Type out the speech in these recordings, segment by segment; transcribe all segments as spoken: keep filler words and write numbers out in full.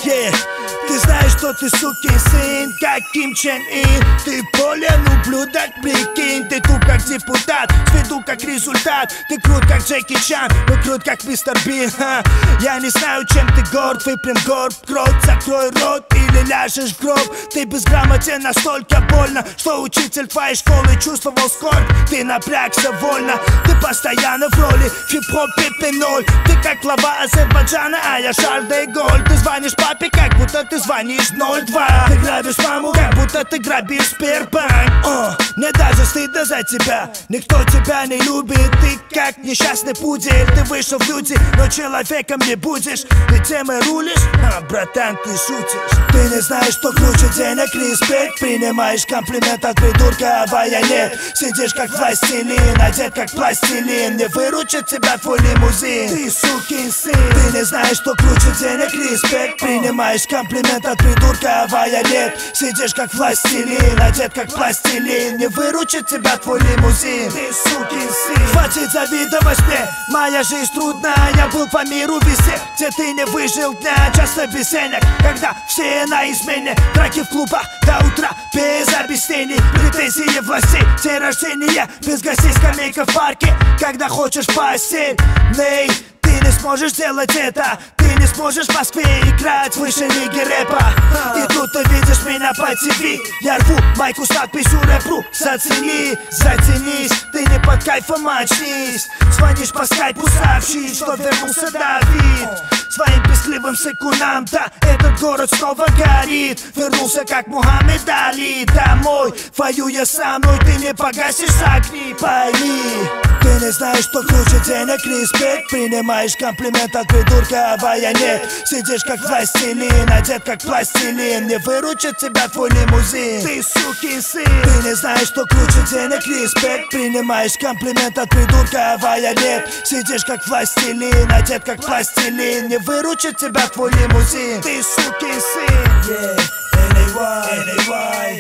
Yeah. Ты знаешь, что ты сукин сын, как Ким Чен Ын. Ты поле, ну блюдок, прикинь. Ты туп как депутат, сведу как результат. Ты крут как Джеки Чан, ну крут как Мистер Бин. Ха. Я не знаю, чем ты горд, выпрям горб, крот, закрой рот или ляжешь в гроб. Ты безграмотен настолько больно, что учитель твоей школы чувствовал скорбь. Ты напрягся вольно, ты постоянно в роли хип-хопе ты ноль. Ты как глава Азербайджана, а я Шарль де Голль. Ты звонишь папе, как будто ты звонишь ноль два. Ты грабишь маму, как будто ты грабишь Сбербанк. О, мне даже стыдно за тебя, никто тебя не любит. Ты как несчастный пудель, ты вышел в люди, но человеком не будешь. Ты темой рулишь, а, братан, ты шутишь. Ты не знаешь, что круче денег, респект. Принимаешь комплимент от придурка, а я нет. Сидишь как властелин, одет как пластилин. Не выручит тебя твой лимузин, ты сукин сын. Ты не знаешь, что круче денег, респект. Принимаешь комплимент от придурка, а я нет. Сидишь как властелин, одет как пластилин. Не выручит тебя твой лимузин, ты сукин сын. Хватит завидовать мне, моя жизнь трудная. Я был по миру везде, где ты не выжил дня. Часто без денег, когда все на измене. Драки в клубах до утра без объяснений. Претензии властей, день рождения без гостей, скамейка в парке, когда хочешь постель. Ней, ты не сможешь делать это. Ты не сможешь в Москве играть выше лиги рэпа. И тут ты видишь меня по ТВ. Я рву майку с надписью рэпру. Зацени, затянись, ты не под кайфом, очнись. Звонишь по скайпу, сообщи, что вернулся Давид. Своим пескливым секундам, да, этот город снова горит. Вернулся как Мухаммед Али домой, воюя со мной, ты не погасишь огни, пойми. Ты не знаешь, что круче денег, респект. Принимаешь комплимент от придурка, а я нет. Сидишь как властелин, одет как пластилин. Не выручит тебя твой лимузин, ты сукин сын. Ты не знаешь, что круче денег, респект. Принимаешь комплимент от придурка, а я нет. Сидишь как властелин, одет как пластилин. Не выручит тебя твой лимузин, ты сукин сын. Yeah, эн эй уай, эн эй уай.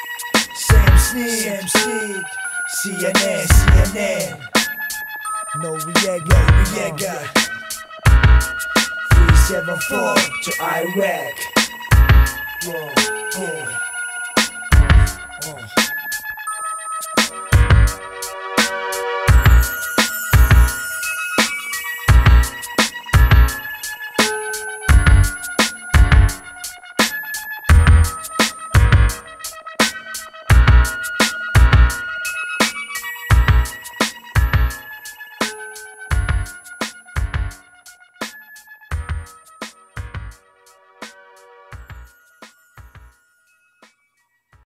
Сэм Сник, Сэм Сник. си эн эн, си эн эн. No react, no react. three seven four to Iraq. Whoa, yeah. Oh.